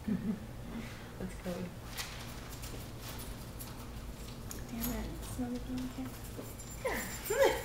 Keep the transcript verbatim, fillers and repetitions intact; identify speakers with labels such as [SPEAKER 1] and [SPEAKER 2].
[SPEAKER 1] That's Cody.
[SPEAKER 2] Damn it, it's not even on camera.